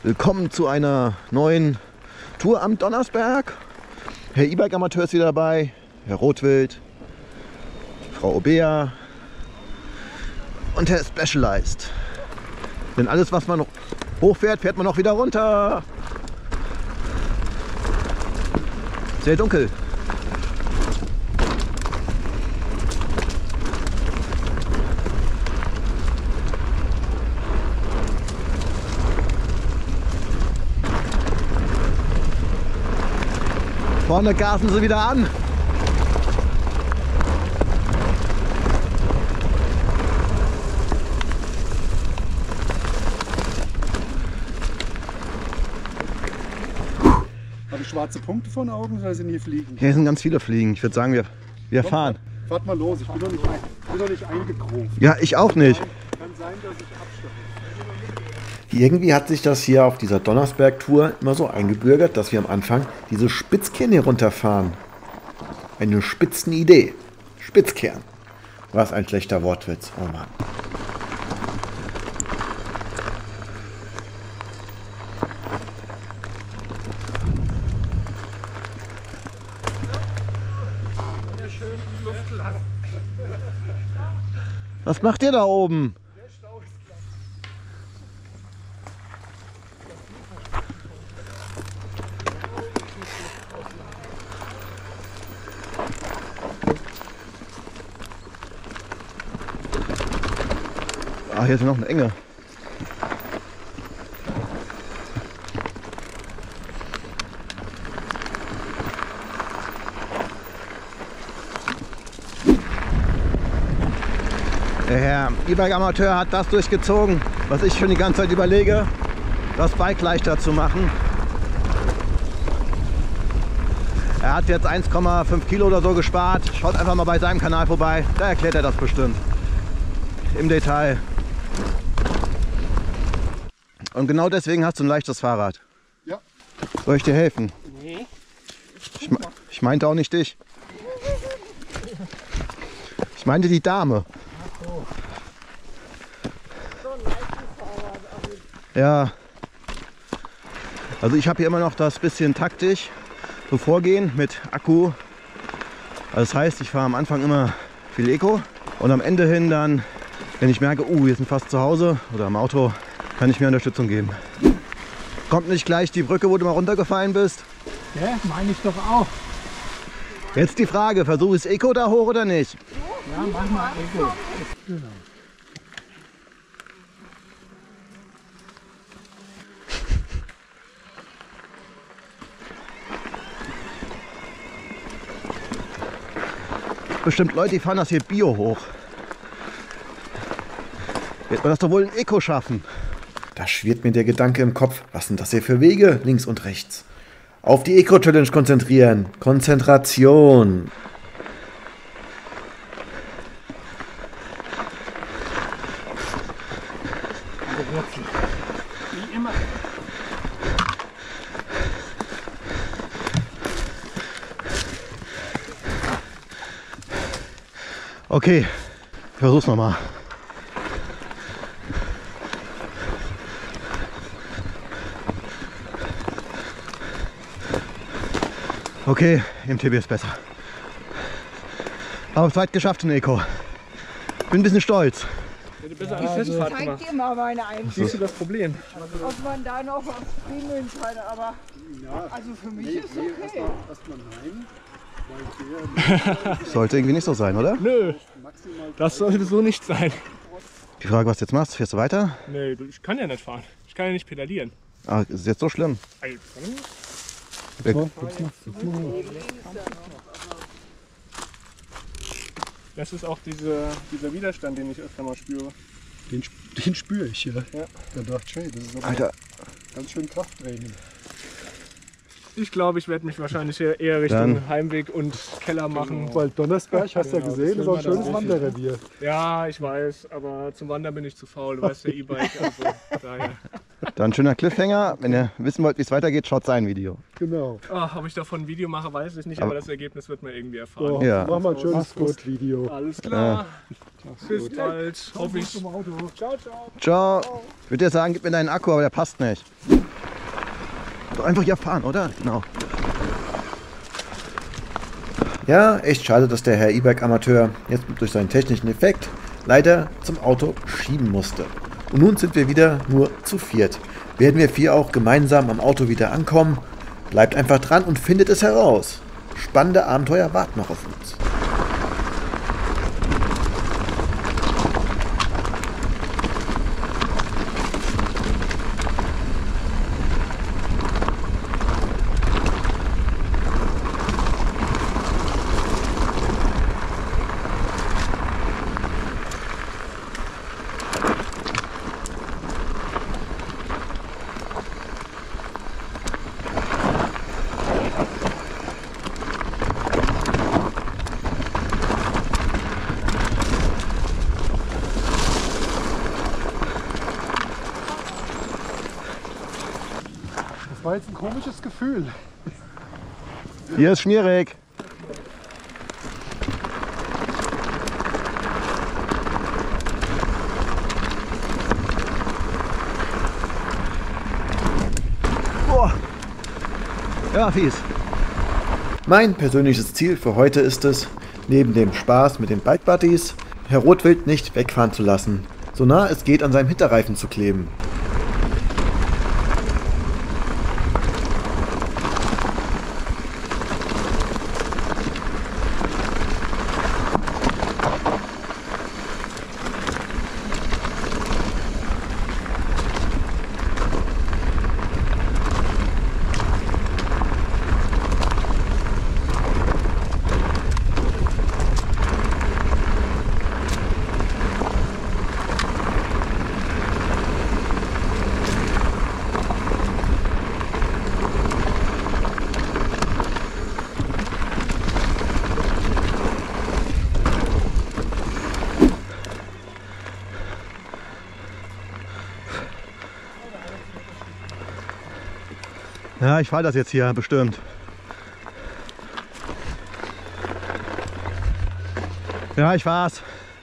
Willkommen zu einer neuen Tour am Donnersberg. Herr E-Bike-Amateur ist wieder dabei, Herr Rotwild, Frau Obea und Herr Specialized. Denn alles, was man hochfährt, fährt man auch wieder runter. Sehr dunkel. Vorne gasen sie wieder an. Habe ich schwarze Punkte vor den Augen oder sind hier Fliegen? Hier sind ganz viele Fliegen. Ich würde sagen, wir fahren. Fahrt mal los, ich bin doch nicht eingekrochen. Ja, ich auch nicht. Kann sein, dass ich absteige. Irgendwie hat sich das hier auf dieser Donnersberg-Tour immer so eingebürgert, dass wir am Anfang diese Spitzkern hier runterfahren. Eine Spitzenidee. Spitzkern. Was ein schlechter Wortwitz. Oh Mann. Was macht ihr da oben? Ah, hier ist noch eine Enge. Der Herr E-Bike-Amateur hat das durchgezogen, was ich schon die ganze Zeit überlege, das Bike leichter zu machen. Er hat jetzt 1,5 Kilo oder so gespart. Schaut einfach mal bei seinem Kanal vorbei, da erklärt er das bestimmt im Detail. Und genau deswegen hast du ein leichtes Fahrrad. Ja. Soll ich dir helfen? Nee. Ich meinte auch nicht dich. Ich meinte die Dame. Ja. Also ich habe hier immer noch das bisschen taktisch so vorgehen mit Akku. Also das heißt, ich fahre am Anfang immer viel Eco und am Ende hin dann, wenn ich merke, wir sind fast zu Hause oder im Auto, kann ich mir Unterstützung geben. Kommt nicht gleich die Brücke, wo du mal runtergefallen bist? Ja, meine ich doch auch. Jetzt die Frage, versuche ich Eco da hoch oder nicht? Ja, mach mal Eco. Genau. Bestimmt Leute, die fahren das hier Bio hoch. Wird man das doch wohl in Eco schaffen? Da schwirrt mir der Gedanke im Kopf, was sind das hier für Wege, links und rechts? Auf die Eco-Challenge konzentrieren. Konzentration. Wie immer. Okay, ich versuch's nochmal. Okay, MTB ist besser. Aber es weit geschafft in Eco. Bin ein bisschen stolz. Hätte besser an die Festfahrt Zeig gemacht. dir mal meine Einstellung, Siehst du das Problem? ob man da noch aufs Primo entscheidet, aber also für mich ist es okay. Erstmal nein. Weil der Sollte irgendwie nicht so sein, oder? Nö, das sollte so nicht sein. Die Frage, was du jetzt machst, fährst du weiter? Nee, ich kann ja nicht fahren. Ich kann ja nicht pedalieren. Ah, ist es jetzt so schlimm? Das ist auch dieser Widerstand, den ich öfter mal spüre. den spüre ich hier. Ja. Da dachte ich, hey, das ist aber Alter, ganz schön Krafttraining. Ich glaube, ich werde mich wahrscheinlich eher Richtung Heimweg und Keller machen. Weil Donnersberg, hast du ja gesehen, ist auch ein schönes Wanderrevier. Ja, ich weiß, aber zum Wandern bin ich zu faul. Du weißt ja, E-Bike, also daher. dann schöner Cliffhanger. Wenn ihr wissen wollt, wie es weitergeht, schaut sein Video. Genau. Ach, ob ich davon ein Video mache, weiß ich nicht, aber das Ergebnis wird man irgendwie erfahren. Oh, Ja. Mach mal ein schönes Kurzvideo. Alles klar. Bis bald. Hoffe ich. Ciao, ciao. Ciao. Ich würde dir sagen, gib mir deinen Akku, aber der passt nicht. Doch einfach hier fahren, oder? Genau. Ja, echt schade, dass der Herr E-Bike-Amateur jetzt durch seinen technischen Effekt leider zum Auto schieben musste. Und nun sind wir wieder nur zu viert. Werden wir 4 auch gemeinsam am Auto wieder ankommen? Bleibt einfach dran und findet es heraus. Spannende Abenteuer warten noch auf uns. Das war jetzt ein komisches Gefühl. Hier ist schmierig. Boah. Ja, fies. Mein persönliches Ziel für heute ist es, neben dem Spaß mit den Bike Buddies, Herr Rotwild nicht wegfahren zu lassen, so nah es geht an seinem Hinterreifen zu kleben. Ja, ich fahre das jetzt hier bestimmt. Ja, ich fahr's.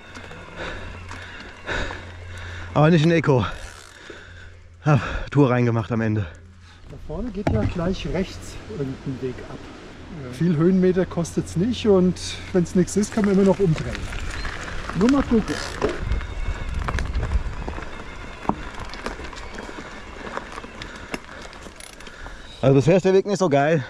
Aber nicht in Eco. Hab Tour reingemacht am Ende. Da vorne geht ja gleich rechts irgendein Weg ab. Viel Höhenmeter kostet es nicht und wenn es nichts ist, kann man immer noch umdrehen. Nur mal gucken. Also bisher ist der Weg nicht so geil.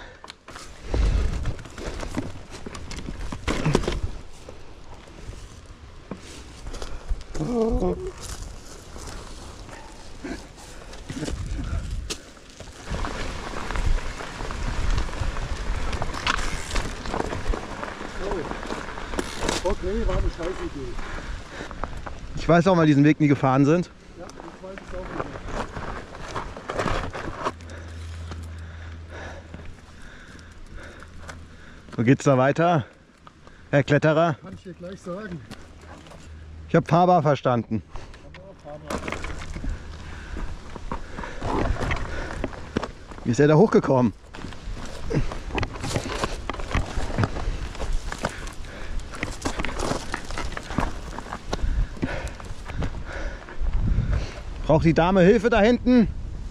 Okay, war eine scheiß Idee. Ich weiß auch mal diesen Weg nie gefahren sind. Ja, ich weiß es auch nicht. Wo geht's da weiter, Herr Kletterer? Kann ich dir gleich sagen. Ich habe fahrbar verstanden. Wie ist er da hochgekommen? Braucht die Dame Hilfe da hinten?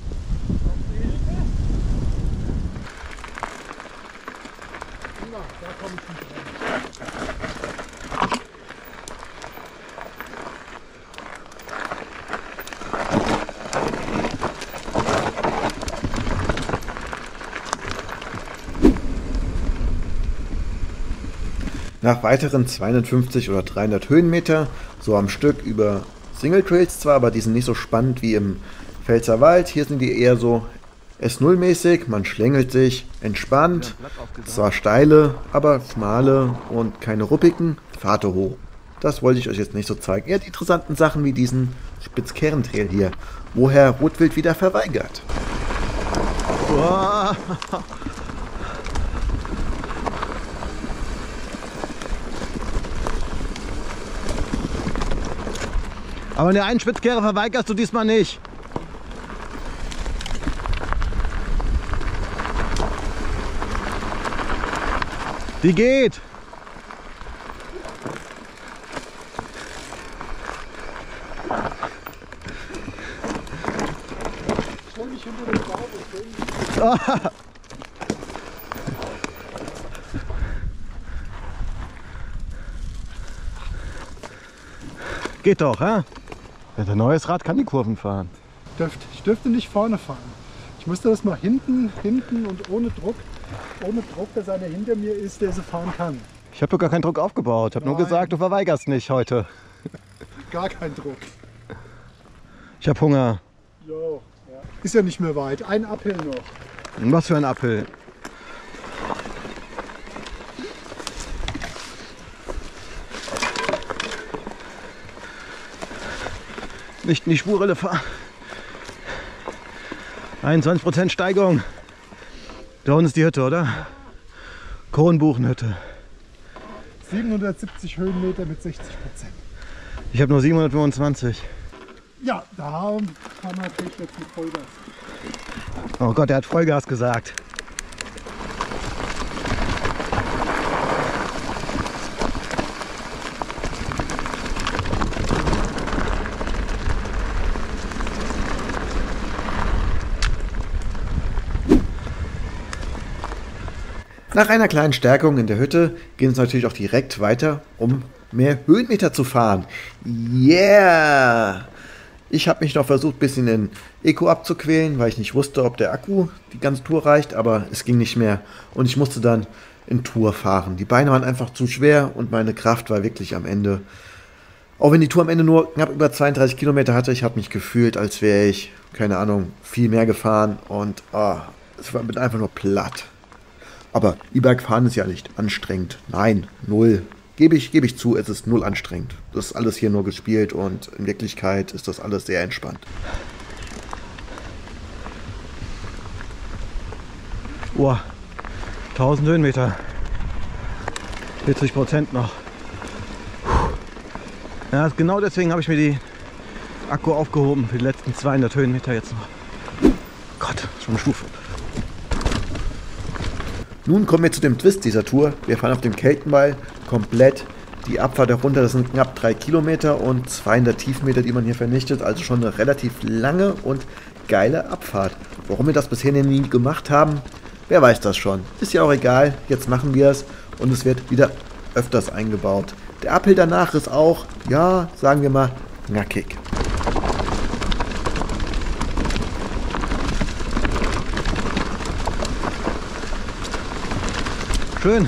Nach weiteren 250 oder 300 Höhenmeter, so am Stück über Single Trails zwar, aber die sind nicht so spannend wie im Pfälzerwald. Hier sind die eher so S0-mäßig, man schlängelt sich entspannt, zwar steile, aber schmale und keine ruppigen Pfade hoch. Das wollte ich euch jetzt nicht so zeigen. Eher die interessanten Sachen wie diesen Spitzkern-Trail hier, wo Herr Rotwild wieder verweigert. Boah. Aber in der einen Spitzkehre verweigerst du diesmal nicht. Die geht. Stell mich dich hinter dem Baum. Geht doch, hä? Ein neues Rad kann die Kurven fahren. Ich dürfte nicht vorne fahren. Ich musste das mal hinten und ohne Druck, dass einer hinter mir ist, der sie fahren kann. Ich habe gar keinen Druck aufgebaut. Ich habe nur gesagt, du verweigerst nicht heute. Gar kein Druck. Ich habe Hunger. Jo, ja. Ist ja nicht mehr weit. Ein Uphill noch. Was für ein Uphill. Nicht in die Spurrille fahren. 21% Steigung. Da unten ist die Hütte, oder? Kronbuchenhütte. 770 Höhenmeter mit 60%. Ich habe nur 725. Ja, da haben wir natürlich jetzt mit Vollgas. Oh Gott, er hat Vollgas gesagt. Nach einer kleinen Stärkung in der Hütte ging es natürlich auch direkt weiter, um mehr Höhenmeter zu fahren. Yeah! Ich habe mich noch versucht, ein bisschen in Eco abzuquälen, weil ich nicht wusste, ob der Akku die ganze Tour reicht, aber es ging nicht mehr und ich musste dann in Tour fahren. Die Beine waren einfach zu schwer und meine Kraft war wirklich am Ende. Auch wenn die Tour am Ende nur knapp über 32 Kilometer hatte, ich habe mich gefühlt, als wäre ich, keine Ahnung, viel mehr gefahren und es war einfach nur platt. Aber E-Bike fahren ist ja nicht anstrengend. Nein, null. Gebe ich zu, es ist null anstrengend. Das ist alles hier nur gespielt und in Wirklichkeit ist das alles sehr entspannt. Boah, 1000 Höhenmeter. 40% noch. Ja, genau deswegen habe ich mir die Akku aufgehoben für die letzten 200 Höhenmeter jetzt noch. Gott, schon eine Stufe. Nun kommen wir zu dem Twist dieser Tour. Wir fahren auf dem Keltenwall komplett die Abfahrt herunter. Das sind knapp 3 Kilometer und 200 Tiefmeter, die man hier vernichtet. Also schon eine relativ lange und geile Abfahrt. Warum wir das bisher nie gemacht haben, wer weiß das schon. Ist ja auch egal, jetzt machen wir es und es wird wieder öfters eingebaut. Der Uphill danach ist auch, ja, sagen wir mal, knackig. Schön.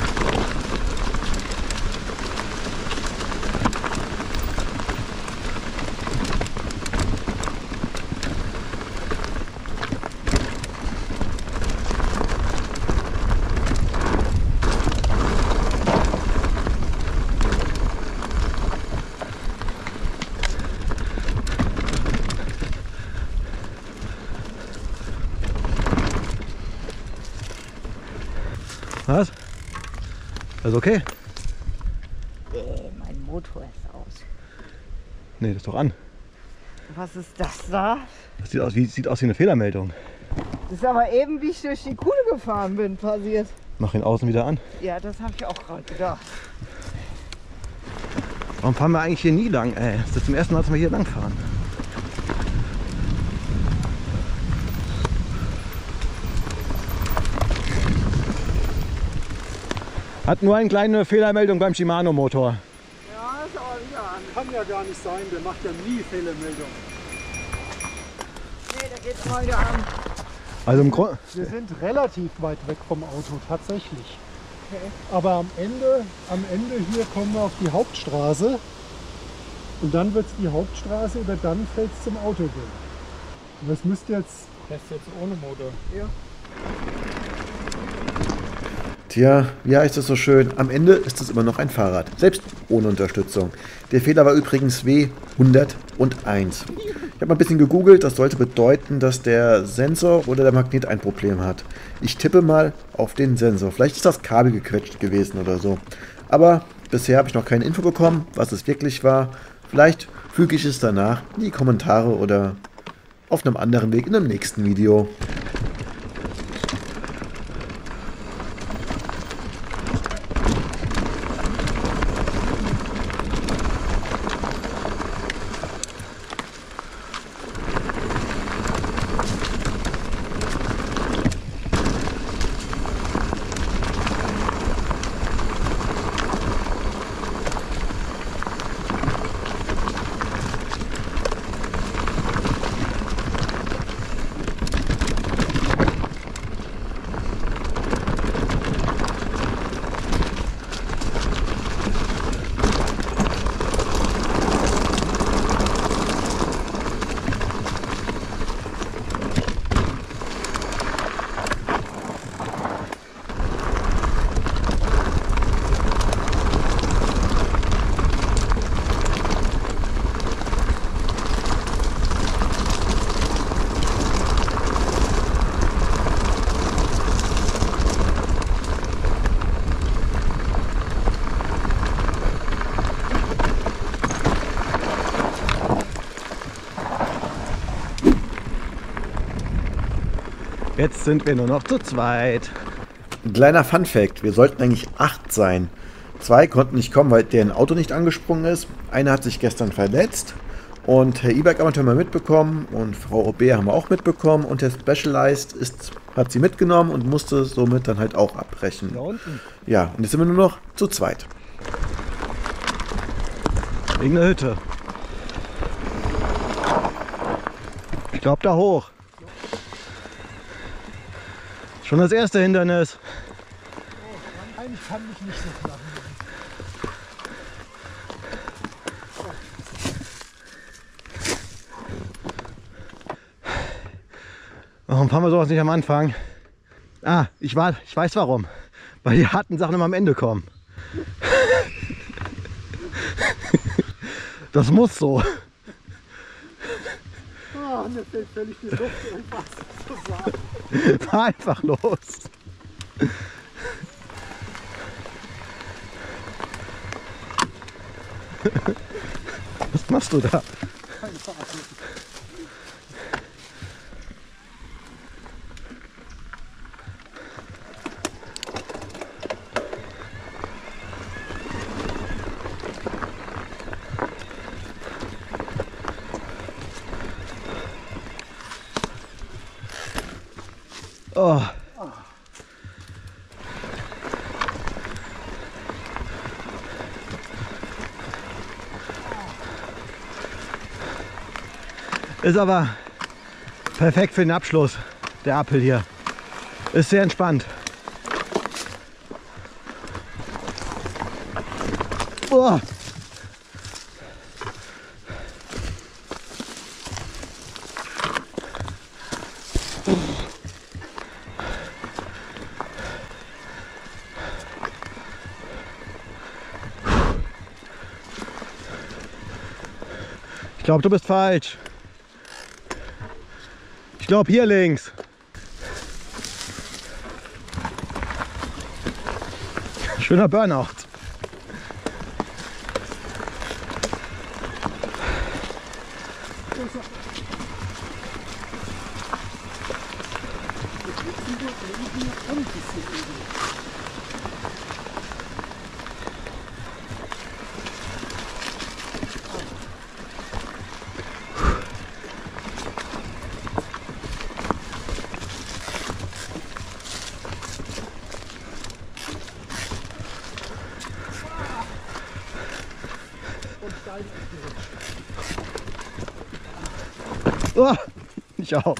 Was? Alles okay? Mein Motor ist aus. Nee, das ist doch an. Was ist das da? Das sieht aus wie eine Fehlermeldung. Das ist aber eben, wie ich durch die Kuhle gefahren bin, passiert. Mach ihn außen wieder an. Ja, das habe ich auch gerade gedacht. Warum fahren wir eigentlich hier nie lang? Das ist zum ersten Mal, dass wir hier lang fahren. Hat nur eine kleine Fehlermeldung beim Shimano-Motor. Ja, ist aber wieder an. Kann ja gar nicht sein, der macht ja nie Fehlermeldung. Nee, der geht mal wieder an. Also im Grunde. Wir sind relativ weit weg vom Auto, tatsächlich. Okay. Aber am Ende hier kommen wir auf die Hauptstraße. Und dann wird es die Hauptstraße oder dann fällt es zum Auto gehen. Und das müsste jetzt... Das ist jetzt ohne Motor. Ja. Tja, wie heißt es so schön, am Ende ist es immer noch ein Fahrrad, selbst ohne Unterstützung. Der Fehler war übrigens W101. Ich habe mal ein bisschen gegoogelt, das sollte bedeuten, dass der Sensor oder der Magnet ein Problem hat. Ich tippe mal auf den Sensor, vielleicht ist das Kabel gequetscht gewesen oder so. Aber bisher habe ich noch keine Info bekommen, was es wirklich war. Vielleicht füge ich es danach in die Kommentare oder auf einem anderen Weg in einem nächsten Video. Jetzt sind wir nur noch zu zweit. Ein kleiner Funfact, wir sollten eigentlich 8 sein. 2 konnten nicht kommen, weil deren Auto nicht angesprungen ist. Einer hat sich gestern verletzt und Herr E-Bike-Amateur haben wir mitbekommen und Frau OB haben wir auch mitbekommen und der Specialized hat sie mitgenommen und musste somit dann halt auch abbrechen. Da unten. Ja, und jetzt sind wir nur noch zu zweit. Irgendeine Hütte. Ich glaube da hoch. Schon das erste Hindernis. Eigentlich kann ich nicht so knapp. Warum fahren wir sowas nicht am Anfang? Ah, ich weiß warum. Weil die harten Sachen immer am Ende kommen. Das muss so. Ah, mir fällt völlig die Luft, irgendwas zu sagen. Fahr einfach los. Was machst du da? Oh. Ist aber perfekt für den Abschluss, der Apfel hier. Ist sehr entspannt. Oh. Ich glaube, du bist falsch. Ich glaube, hier links. Schöner Burnout. Oh, ich auch.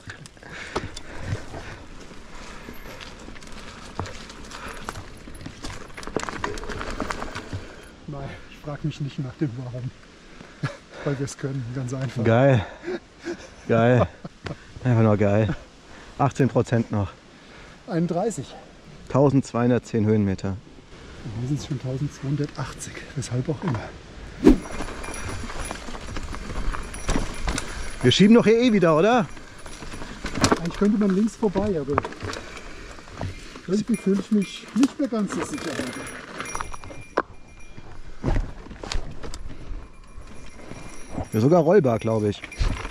Nein, ich frage mich nicht nach dem Warum. Weil wir es können, ganz einfach. Geil. Geil. Einfach nur geil. 18% noch. 31. 1210 Höhenmeter. Und hier sind es schon 1280, weshalb auch immer. Wir schieben doch hier eh wieder, oder? Eigentlich könnte man links vorbei, aber irgendwie fühle ich mich nicht mehr ganz so sicher. Ja, sogar rollbar, glaube ich.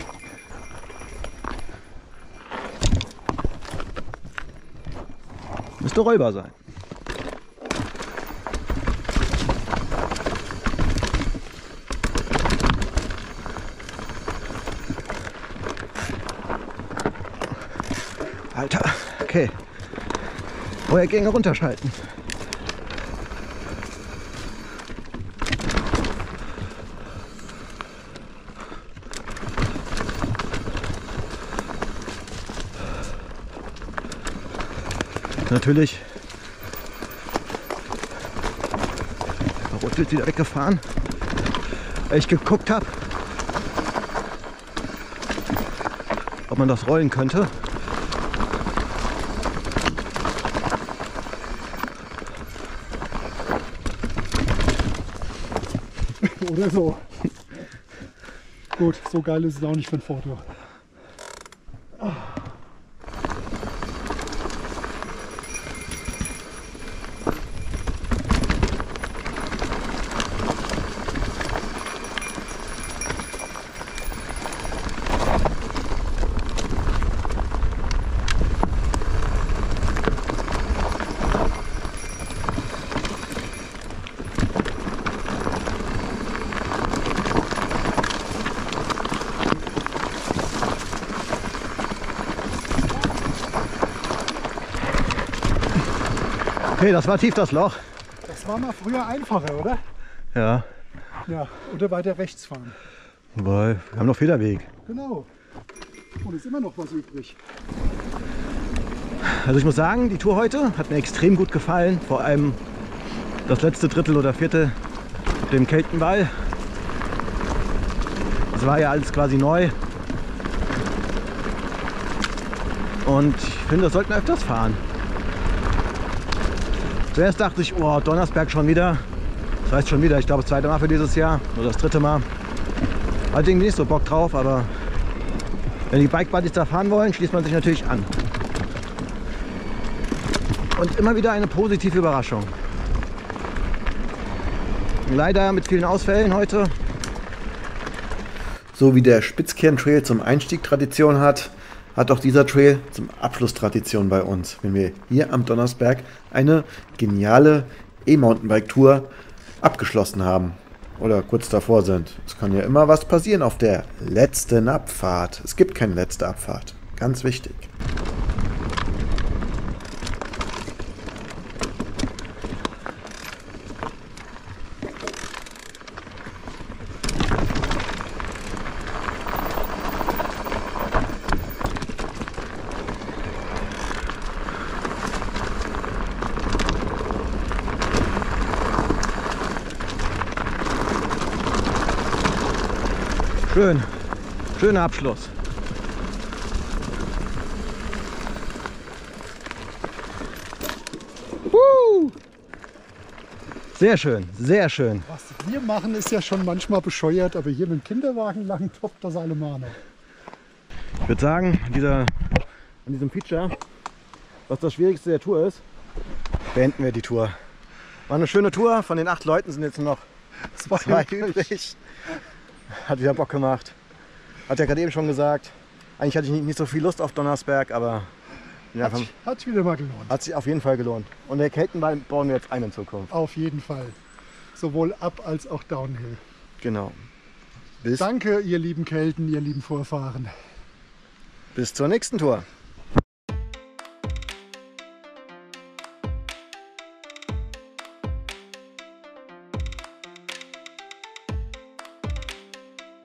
Müsste rollbar sein. Alter, okay. Feuergänge runterschalten. Natürlich. Der Rot wird wieder weggefahren, weil ich geguckt habe, ob man das rollen könnte. Oder so. Gut, so geil ist es auch nicht für ein Foto. Okay, das war tief das Loch. Das war mal früher einfacher, oder? Ja, Ja, oder weiter rechts fahren. wobei, wir haben noch Federweg. Genau. Und ist immer noch was übrig. Also ich muss sagen, die Tour heute hat mir extrem gut gefallen. Vor allem das letzte Drittel oder Viertel mit dem Keltenwall. Das war ja alles quasi neu. Und ich finde, das sollten wir öfters fahren. Zuerst dachte ich, oh, Donnersberg schon wieder. Das heißt schon wieder, ich glaube das zweite Mal für dieses Jahr. Oder das dritte Mal. Hatte irgendwie nicht so Bock drauf, aber wenn die Bike-Buddies da fahren wollen, schließt man sich natürlich an. Und immer wieder eine positive Überraschung. Leider mit vielen Ausfällen heute. So wie der Spitzkern-Trail zum Einstieg Tradition hat, hat auch dieser Trail zum Abschluss Tradition bei uns, wenn wir hier am Donnersberg eine geniale E-Mountainbike-Tour abgeschlossen haben oder kurz davor sind. Es kann ja immer was passieren auf der letzten Abfahrt. Es gibt keine letzte Abfahrt. Ganz wichtig. Schön. Schöner Abschluss. Sehr schön, sehr schön. Was wir machen, ist ja schon manchmal bescheuert, aber hier mit dem Kinderwagen lang toppt das allemal noch. Ich würde sagen, an diesem Feature, was das Schwierigste der Tour ist, beenden wir die Tour. War eine schöne Tour. Von den 8 Leuten sind jetzt nur noch 2 übrig. Hat wieder Bock gemacht. Hat ja gerade eben schon gesagt. Eigentlich hatte ich nicht so viel Lust auf Donnersberg, aber ja, Hat sich wieder mal gelohnt. hat sich auf jeden Fall gelohnt. Und der Keltenwall bauen wir jetzt ein in Zukunft. Auf jeden Fall. Sowohl Up- als auch Downhill. Genau. Danke, ihr lieben Kelten, ihr lieben Vorfahren. Bis zur nächsten Tour.